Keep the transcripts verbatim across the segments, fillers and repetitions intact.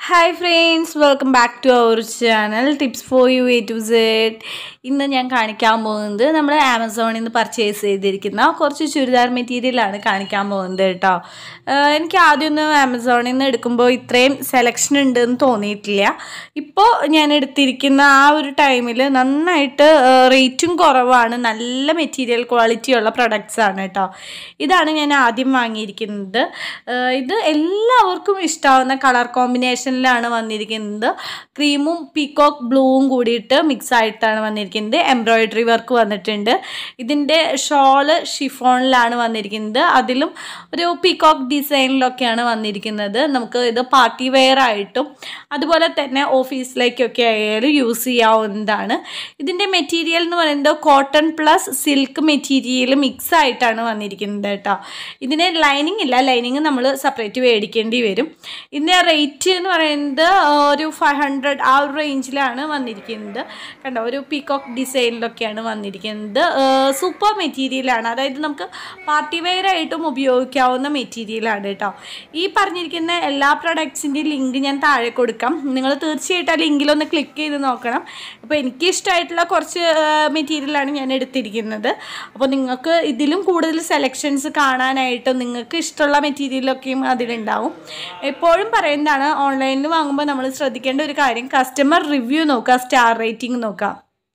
Hi friends, welcome back to our channel Tips for You A to Z. ഇന്ന് ഞാൻ കാണിക്കാൻ പോകുന്നത് നമ്മൾ ആമസോണിൽ നിന്ന് പർച്ചേസ് ചെയ്തിരിക്കുന്ന കുറച്ച് ചുരിദാർ മെറ്റീരിയലാണ് കാണിക്കാൻ പോകുന്നത് കേട്ടോ. എനിക്ക് ആദ്യമൊന്നും ആമസോണിൽ നിന്ന് എടുക്കുമ്പോൾ ഇത്രയും സെലക്ഷൻ ഉണ്ടെന്ന് തോന്നിയിട്ടില്ല. ഇപ്പോൾ ഞാൻ എടുത്തിരിക്കുന്ന ആ ഒരു ടൈമിൽ നന്നായിട്ട് റേറ്റും കുറവാണ്, നല്ല മെറ്റീരിയൽ ക്വാളിറ്റി ഉള്ള പ്രൊഡക്ട്സ് ആണ് കേട്ടോ. ഇതാണ് ഞാൻ ആദ്യം വാങ്ങിയിരിക്കുന്നത്. ഇത് എല്ലാവർക്കും ഇഷ്ടമാവുന്ന കളർ കോമ്പിനേഷനിലാണ് വന്നിരിക്കുന്നത്. ക്രീമും പീകോക്ക് ബ്ലൂവും കൂടിയിട്ട് മിക്സ് ആയിട്ടാണ് വന്നിരിക്കുന്നത്. എംബ്രോയിഡറി വർക്ക് വന്നിട്ടുണ്ട്. ഇതിൻ്റെ ഷോള് ഷിഫോണിലാണ് വന്നിരിക്കുന്നത്. അതിലും ഒരു പീകോക്ക് ഡിസൈനിലൊക്കെയാണ് വന്നിരിക്കുന്നത്. നമുക്ക് ഇത് പാർട്ടി വെയർ ആയിട്ടും അതുപോലെ തന്നെ ഓഫീസിലേക്കൊക്കെ ആയാലും യൂസ് ചെയ്യാവുന്നതാണ്. ഇതിൻ്റെ മെറ്റീരിയൽ എന്ന് പറയുന്നത് cotton plus silk material mix ആയിട്ടാണ് വന്നിരിക്കുന്നത് കേട്ടോ. ഇതിന് ലൈനിങ് ഇല്ല, ലൈനിങ് നമ്മൾ സെപ്പറേറ്റ് മേടിക്കേണ്ടി വരും. ഇതിൻ്റെ റേറ്റ് എന്ന് പറയുന്നത് ഒരു ഫൈവ് ഹൺഡ്രഡ് ആ ഒരു റേഞ്ചിലാണ് വന്നിരിക്കുന്നത്. കണ്ടോ, ഒരു പീകോക്ക് ഡിസൈനിലൊക്കെയാണ് വന്നിരിക്കുന്നത്. സൂപ്പർ മെറ്റീരിയലാണ്, അതായത് നമുക്ക് പാർട്ടി വെയർ ആയിട്ടും ഉപയോഗിക്കാവുന്ന മെറ്റീരിയലാണ് കേട്ടോ. ഈ പറഞ്ഞിരിക്കുന്ന എല്ലാ പ്രൊഡക്ട്സിൻ്റെയും ലിങ്ക് ഞാൻ താഴെ കൊടുക്കാം. നിങ്ങൾ തീർച്ചയായിട്ടും ആ ലിങ്കിലൊന്ന് ക്ലിക്ക് ചെയ്ത് നോക്കണം. അപ്പോൾ എനിക്ക് ഇഷ്ടമായിട്ടുള്ള കുറച്ച് മെറ്റീരിയലാണ് ഞാൻ എടുത്തിരിക്കുന്നത്. അപ്പോൾ നിങ്ങൾക്ക് ഇതിലും കൂടുതൽ സെലക്ഷൻസ് കാണാനായിട്ടും നിങ്ങൾക്ക് ഇഷ്ടമുള്ള മെറ്റീരിയലൊക്കെയും അതിലുണ്ടാവും. എപ്പോഴും പറയുന്നതാണ്, ഓൺലൈനിൽ വാങ്ങുമ്പോൾ നമ്മൾ ശ്രദ്ധിക്കേണ്ട ഒരു കാര്യം, കസ്റ്റമർ റിവ്യൂ നോക്കുക, സ്റ്റാർ റേറ്റിംഗ് നോക്കുക.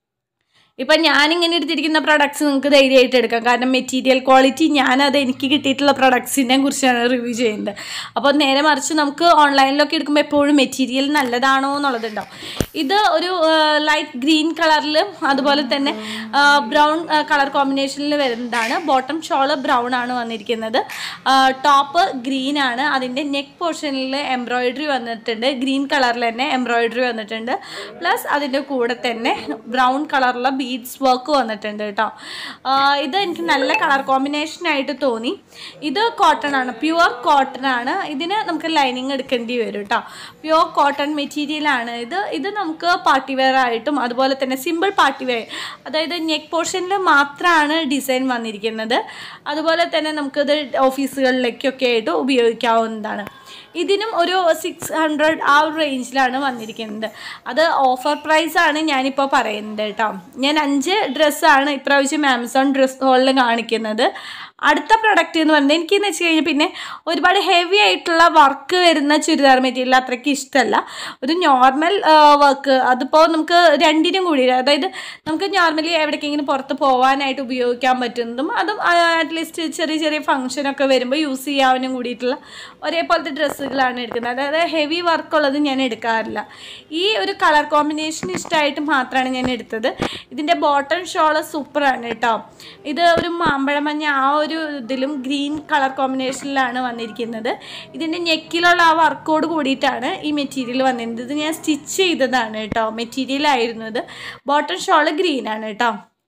ഇപ്പം ഞാനിങ്ങനെ എടുത്തിരിക്കുന്ന പ്രൊഡക്ട്സ് നിങ്ങൾക്ക് ധൈര്യമായിട്ട് എടുക്കാം. കാരണം മെറ്റീരിയൽ ക്വാളിറ്റി ഞാനത് എനിക്ക് കിട്ടിയിട്ടുള്ള പ്രൊഡക്ട്സിനെ കുറിച്ചാണ് റിവ്യൂ ചെയ്യുന്നത്. അപ്പോൾ നേരെ മറിച്ച് നമുക്ക് ഓൺലൈനിലൊക്കെ എടുക്കുമ്പോൾ എപ്പോഴും മെറ്റീരിയൽ നല്ലതാണോ എന്നുള്ളതുണ്ടാവും. ഇത് ഒരു ലൈറ്റ് ഗ്രീൻ കളറിലും അതുപോലെ തന്നെ ബ്രൗൺ കളർ കോമ്പിനേഷനിൽ വരുന്നതാണ്. ബോട്ടം ഷോള് ബ്രൗൺ ആണ് വന്നിരിക്കുന്നത്. ടോപ്പ് ഗ്രീൻ ആണ്. അതിൻ്റെ നെക്ക് പോർഷനിൽ എംബ്രോയിഡറി വന്നിട്ടുണ്ട്. ഗ്രീൻ കളറിൽ തന്നെ എംബ്രോയിഡറി വന്നിട്ടുണ്ട്. പ്ലസ് അതിൻ്റെ കൂടെ തന്നെ ബ്രൗൺ കളറുള്ള ബീഡ്സ് വർക്ക് വന്നിട്ടുണ്ട് കേട്ടോ. ഇത് എനിക്ക് നല്ല കളർ കോമ്പിനേഷനായിട്ട് തോന്നി. ഇത് കോട്ടൺ ആണ്, പ്യുവർ കോട്ടൺ ആണ്. ഇതിന് നമുക്ക് ലൈനിങ് എടുക്കേണ്ടി വരും കേട്ടോ. പ്യുവർ കോട്ടൺ മെറ്റീരിയലാണ് ഇത്. ഇത് നമുക്ക് പാർട്ടി വെയർ ആയിട്ടും അതുപോലെ തന്നെ സിമ്പിൾ പാർട്ടി വെയർ, അതായത് നെക്ക് പോർഷനിൽ മാത്രമാണ് ഡിസൈൻ വന്നിരിക്കുന്നത്. അതുപോലെ തന്നെ നമുക്കിത് ഓഫീസുകളിലേക്കൊക്കെ ആയിട്ട് ഉപയോഗിക്കാവുന്നതാണ്. ഇതിനും ഒരു സിക്സ് ഹൺഡ്രഡ് ആ ഒരു റേഞ്ചിലാണ് വന്നിരിക്കുന്നത്. അത് ഓഫർ പ്രൈസാണ് ഞാനിപ്പോൾ പറയുന്നത് കേട്ടോ. ഞാൻ അഞ്ച് ഡ്രസ്സാണ് ഇപ്രാവശ്യം ആമസോൺ ഡ്രസ് ഹോളിൽ കാണിക്കുന്നത്. അടുത്ത പ്രൊഡക്റ്റ് എന്ന് പറയുന്നത് എനിക്കെന്ന് വെച്ച് കഴിഞ്ഞാൽ പിന്നെ ഒരുപാട് ഹെവി ആയിട്ടുള്ള വർക്ക് വരുന്ന ചുരിദാർ മെറ്റീരിയൽ അത്രയ്ക്ക് ഇഷ്ടമല്ല. ഒരു നോർമൽ വർക്ക്, അതിപ്പോൾ നമുക്ക് രണ്ടിനും കൂടി, അതായത് നമുക്ക് നോർമലി എവിടേക്കെങ്കിലും പുറത്ത് പോകാനായിട്ട് ഉപയോഗിക്കാൻ പറ്റുന്നതും അതും അറ്റ്ലീസ്റ്റ് ചെറിയ ചെറിയ ഫംഗ്ഷനൊക്കെ വരുമ്പോൾ യൂസ് ചെയ്യാനും കൂടിയിട്ടുള്ള ഒരേപോലത്തെ ഡ്രസ്സുകളാണ് എടുക്കുന്നത്. അതായത് ഹെവി വർക്കുള്ളത് ഞാൻ എടുക്കാറില്ല. ഈ ഒരു കളർ കോമ്പിനേഷൻ ഇഷ്ടമായിട്ട് മാത്രമാണ് ഞാൻ എടുത്തത്. ഇതിൻ്റെ ബോട്ടം ഷോള് സൂപ്പറാണ് കേട്ടോ. ഇത് ഒരു മാമ്പഴമഞ്ഞ ആ ഒരു ഇതിലും ഗ്രീൻ കളർ കോമ്പിനേഷനിലാണ് വന്നിരിക്കുന്നത്. ഇതിൻ്റെ നെക്കിലുള്ള ആ വർക്കോട് കൂടിയിട്ടാണ് ഈ മെറ്റീരിയൽ വന്നിരുന്നത്. ഇത് ഞാൻ സ്റ്റിച്ച് ചെയ്തതാണ് കേട്ടോ, മെറ്റീരിയൽ ആയിരുന്നു ഇത്. ബോട്ടം ഷോള് ഗ്രീൻ ആണ് കേട്ടോ.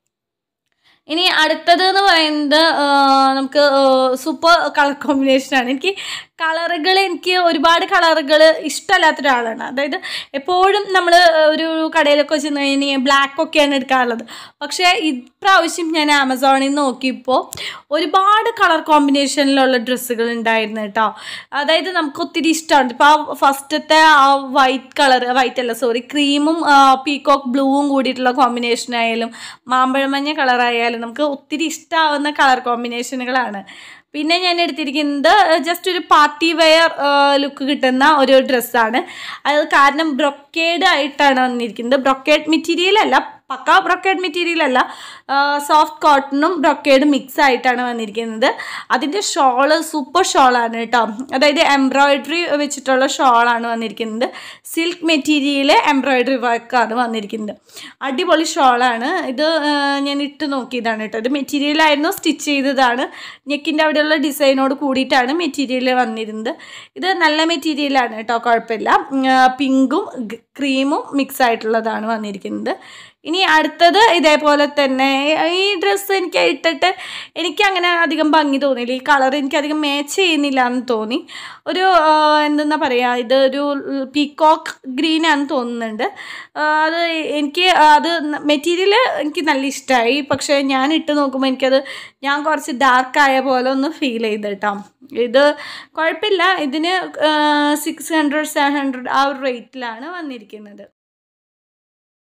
ഇനി അടുത്തത് എന്ന് പറയുന്നത് നമുക്ക് സൂപ്പർ കളർ കോമ്പിനേഷനാണ്. എനിക്ക് കളറുകൾ എനിക്ക് ഒരുപാട് കളറുകൾ ഇഷ്ടമല്ലാത്ത ഒരാളാണ്. അതായത് എപ്പോഴും നമ്മൾ ഒരു കടയിലൊക്കെ ചെന്ന് കഴിഞ്ഞാൽ ബ്ലാക്കൊക്കെയാണ് എടുക്കാറുള്ളത്. പക്ഷേ ഇപ്രാവശ്യം ഞാൻ ആമസോണിൽ നിന്ന് നോക്കിയപ്പോൾ ഒരുപാട് കളർ കോമ്പിനേഷനിലുള്ള ഡ്രസ്സുകൾ ഉണ്ടായിരുന്നു കേട്ടോ. അതായത് നമുക്ക് ഒത്തിരി ഇഷ്ടമാണ്. ഇപ്പോൾ ആ ഫസ്റ്റത്തെ ആ വൈറ്റ് കളർ, വൈറ്റ് അല്ല സോറി ക്രീമും പീകോക്ക് ബ്ലൂവും കൂടിയിട്ടുള്ള കോമ്പിനേഷനായാലും മാമ്പഴമഞ്ഞ കളറായാലും നമുക്ക് ഒത്തിരി ഇഷ്ടമാവുന്ന കളർ കോമ്പിനേഷനുകളാണ്. പിന്നെ ഞാൻ എടുത്തിരിക്കുന്നത് ജസ്റ്റ് ഒരു പാർട്ടി വെയർ ലുക്ക് കിട്ടുന്ന ഒരു ഡ്രസ്സാണ്. അത് കാരണം ബ്രൊക്കേഡ് ആയിട്ടാണ് വന്നിരിക്കുന്നത്. ബ്രൊക്കേഡ് മെറ്റീരിയൽ അല്ല, പക്ക ബ്രൊക്കേഡ് മെറ്റീരിയൽ അല്ല, സോഫ്റ്റ് കോട്ടണും ബ്രൊക്കേഡും മിക്സ് ആയിട്ടാണ് വന്നിരിക്കുന്നത്. അതിൻ്റെ ഷോള് സൂപ്പർ ഷോളാണ് കേട്ടോ. അതായത് എംബ്രോയിഡറി വെച്ചിട്ടുള്ള ഷോളാണ് വന്നിരിക്കുന്നത്. സിൽക്ക് മെറ്റീരിയൽ എംബ്രോയിഡറി വർക്കാണ് വന്നിരിക്കുന്നത്. അടിപൊളി ഷോളാണ് ഇത്. ഞാൻ ഇട്ട് നോക്കിയതാണ് കേട്ടോ. ഇത് മെറ്റീരിയലായിരുന്നു, സ്റ്റിച്ച് ചെയ്തതാണ്. നെക്കിൻ്റെ അവിടെയുള്ള ഡിസൈനോട് കൂടിയിട്ടാണ് മെറ്റീരിയൽ വന്നിരുന്നത്. ഇത് നല്ല മെറ്റീരിയലാണ് കേട്ടോ, കുഴപ്പമില്ല. പിങ്കും ക്രീമും മിക്സ് ആയിട്ടുള്ളതാണ് വന്നിരിക്കുന്നത്. ഇനി അടുത്തത് ഇതേപോലെ തന്നെ ഈ ഡ്രസ്സ് എനിക്ക് ഇട്ടിട്ട് എനിക്കങ്ങനെ അധികം ഭംഗി തോന്നിയില്ല. ഈ കളർ എനിക്കധികം മാച്ച് ചെയ്യുന്നില്ല എന്ന് തോന്നി. ഒരു എന്തെന്നാ പറയുക, ഇത് ഒരു പീക്കോക്ക് ഗ്രീനാണെന്ന് തോന്നുന്നുണ്ട്. അത് എനിക്ക് അത് മെറ്റീരിയൽ എനിക്ക് നല്ല ഇഷ്ടമായി. പക്ഷേ ഞാൻ ഇട്ട് നോക്കുമ്പോൾ എനിക്കത് ഞാൻ കുറച്ച് ഡാർക്കായ പോലെ ഒന്ന് ഫീൽ ചെയ്ത് കേട്ടോ. ഇത് കുഴപ്പമില്ല. ഇതിന് സിക്സ് ഹൺഡ്രഡ് സെവൻ ഹൺഡ്രഡ് ആ ഒരു റേറ്റിലാണ് വന്നിരിക്കുന്നത്.